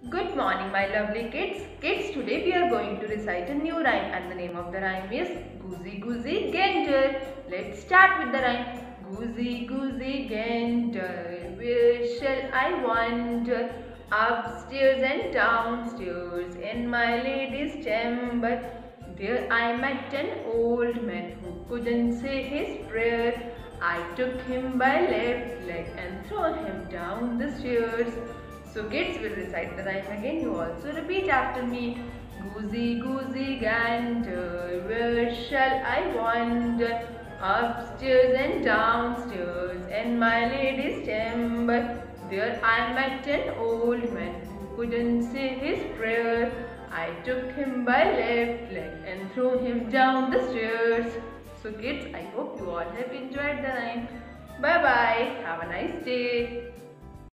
Good morning, my lovely kids. Kids, today we are going to recite a new rhyme, and the name of the rhyme is Goosey Goosey Gander. Let's start with the rhyme. Goosey Goosey Gander, where shall I wander? Upstairs and downstairs in my lady's chamber. There I met an old man who couldn't say his prayer. I took him by left leg and threw him down the stairs. So kids will recite the rhyme again. You also repeat after me. Goosey goosey gander, where shall I wander? Upstairs and downstairs in my lady's chamber. There I met an old man who couldn't say his prayer. I took him by left leg and threw him down the stairs. So kids, I hope you all have enjoyed the rhyme. Bye bye. Have a nice day.